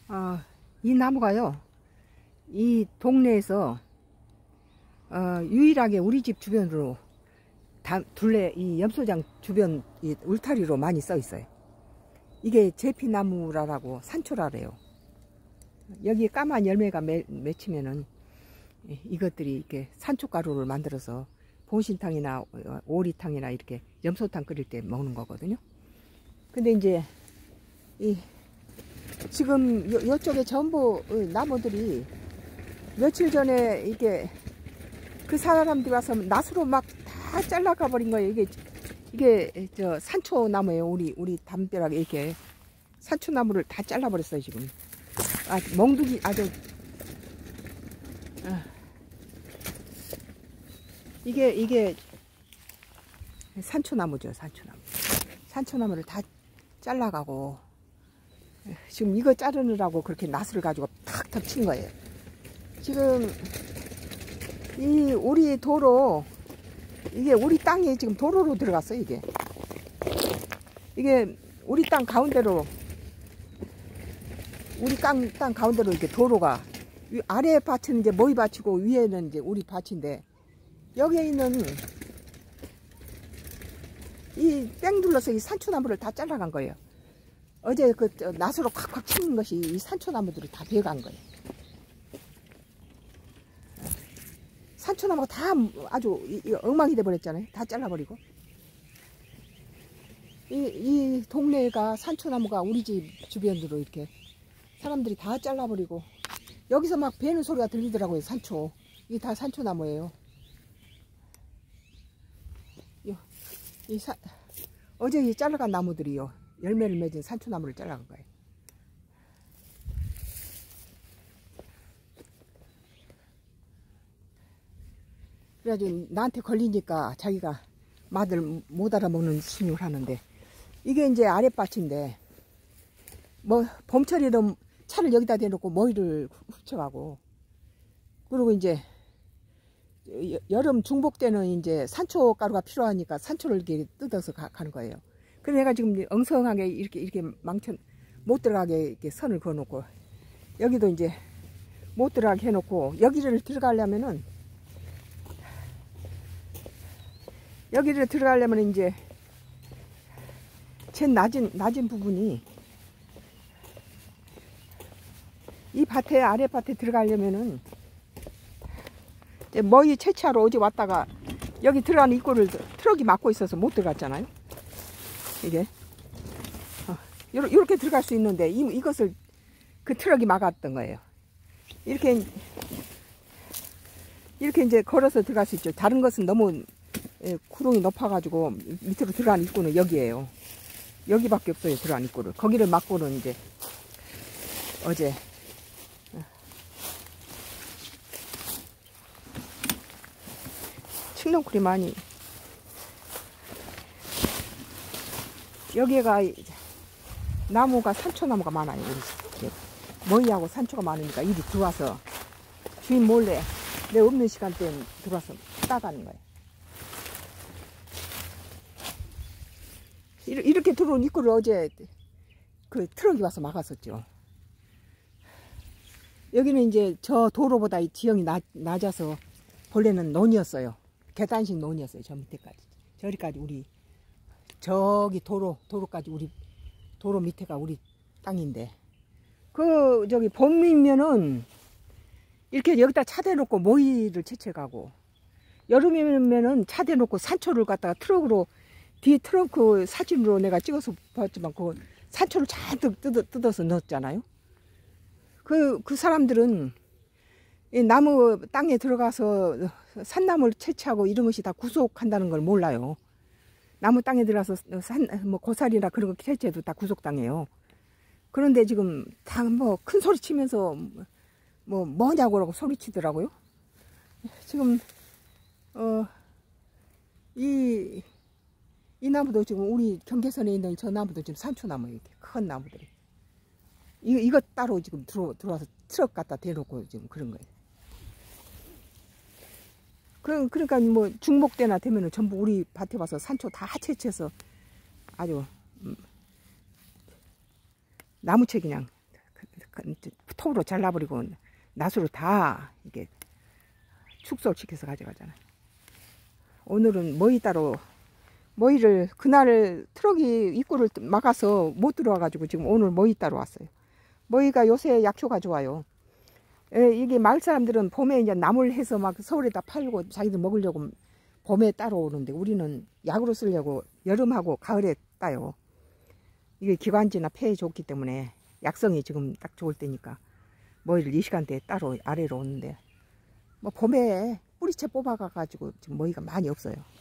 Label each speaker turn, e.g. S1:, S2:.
S1: 이 나무가요, 이 동네에서 유일하게 우리 집 주변으로 둘레 이 염소장 주변 이 울타리로 많이 써 있어요. 이게 제피나무라고 산초라래요. 여기 까만 열매가 맺히면은 이것들이 이렇게 산초가루를 만들어서 본신탕이나 오리탕이나 이렇게 염소탕 끓일 때 먹는 거거든요. 근데 이제 지금 이쪽에 전부 나무들이 며칠 전에 이게 그 사람들이 와서 낫으로 막 다 잘라가 버린 거예요. 이게 저 산초 나무예요. 우리 담벼락에 이렇게 산초 나무를 다 잘라 버렸어요 지금. 멍두기 아주 이게 산초나무죠. 산초나무를 다 잘라가고 지금 이거 자르느라고 그렇게 낫을 가지고 탁 덮친 거예요. 지금 이 우리 도로, 이게 우리 땅이 지금 도로로 들어갔어요. 이게 우리 땅 가운데로, 우리 땅 가운데로 이렇게 도로가, 아래 밭은 이제 모이 밭이고 위에는 이제 우리 밭인데, 여기에 있는 이 뺑 둘러서 이 산초나무를 다 잘라간 거예요. 어제 그 낫으로 콱콱 치는 것이 이 산초나무들을 다 베어간 거예요. 산초나무가 다 아주 엉망이 돼버렸잖아요. 다 잘라버리고. 이 동네가 산초나무가 우리 집 주변으로 이렇게 사람들이 다 잘라버리고, 여기서 막 베는 소리가 들리더라고요. 산초. 이게 다 산초나무예요. 어제 이 잘라간 나무들이요, 열매를 맺은 산초나무를 잘라간 거예요. 그래가지고 나한테 걸리니까 자기가 맛을 못 알아먹는 신용을 하는데, 이게 이제 아랫밭인데 뭐 봄철에는 차를 여기다 대놓고 머리를 훔쳐가고, 그리고 이제 여름 중복 때는 이제 산초 가루가 필요하니까 산초를 이렇게 뜯어서 가는 거예요. 그래서 내가 지금 엉성하게 이렇게 못 들어가게 이렇게 선을 그어놓고, 여기도 이제 못 들어가게 해놓고, 여기를 들어가려면 이제 제일 낮은 부분이, 이 밭에, 아랫밭에 들어가려면은 머위 채취하러 어제 왔다가 여기 들어가는 입구를 트럭이 막고 있어서 못 들어갔잖아요. 이게 이렇게 들어갈 수 있는데 이것을 그 트럭이 막았던 거예요. 이렇게 이제 걸어서 들어갈 수 있죠. 다른 것은 너무 구름이 높아가지고 밑으로 들어가는 입구는 여기에요. 여기밖에 없어요. 들어가는 입구를. 거기를 막고는 이제 어제 칡렁쿨이 많이, 여기가 나무가 산초나무가 많아요. 머위하고 산초가 많으니까 이리 들어와서 주인 몰래 내 없는 시간대에 들어와서 따가는 거예요. 이렇게 들어온 입구를 어제 그 트럭이 와서 막았었죠. 여기는 이제 저 도로보다 이 지형이 낮아서 본래는 논이었어요. 계단식 논이었어요. 저 밑에까지. 저기까지 우리, 저기 도로까지 우리, 도로 밑에가 우리 땅인데, 저기 봄이면은 이렇게 여기다 차 대놓고 모이를 채취해가고, 여름이면은 차 대놓고 산초를 갖다가 트럭으로, 뒤에 트렁크 사진으로 내가 찍어서 봤지만 그 산초를 잔뜩 뜯어서 넣었잖아요. 그 사람들은 이 나무 땅에 들어가서 산나무를 채취하고 이런 것이 다 구속한다는 걸 몰라요. 나무 땅에 들어가서 뭐 고사리나 그런 거 채취해도 다 구속당해요. 그런데 지금 다 뭐 큰 소리 치면서 뭐냐고 그러고 소리치더라고요. 지금 이 나무도 지금 우리 경계선에 있는 저 나무도 지금 산초나무, 이렇게 큰 나무들이. 이거 따로 지금 들어와서 트럭 갖다 대놓고 지금 그런 거예요. 그러니까 뭐 중복 때나 되면은 전부 우리 밭에 와서 산초 다 채취해서 아주 나무채 그냥 톱으로 잘라버리고 낫으로 다 이게 축소시켜서 가져가잖아. 오늘은 머위 따로 머위를 그날 트럭이 입구를 막아서 못 들어와가지고 지금 오늘 머위 따로 왔어요. 머위가 요새 약효가 좋아요. 이게 마을 사람들은 봄에 이제 나물 해서 막 서울에다 팔고 자기들 먹으려고 봄에 따로 오는데 우리는 약으로 쓰려고 여름하고 가을에 따요. 이게 기관지나 폐에 좋기 때문에 약성이 지금 딱 좋을 때니까 머위를 이 시간대에 따로 아래로 오는데 뭐 봄에 뿌리채 뽑아가지고 지금 머위가 많이 없어요.